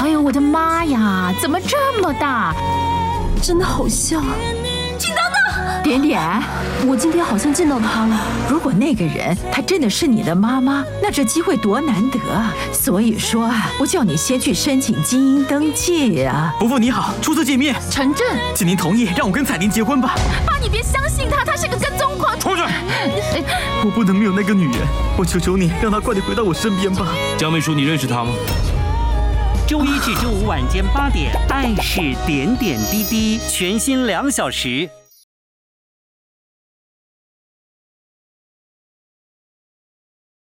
哎呦，我的妈呀，怎么这么大？ 真的好像。 请等等，点点， 我今天好像见到他了。 如果那个人他真的是你的妈妈，那这机会多难得啊！所以说啊，我叫你先去申请基因登记啊。 伯父你好，初次见面。 陈震， 请您同意让我跟彩玲结婚吧。 爸，你别相信他，他是个跟踪狂。 出去！我不能没有那个女人，我求求你，让她快点回到我身边吧。 江秘书，你认识她吗？ 周一至周五晚间8点，爱是点点滴滴，全新2小时。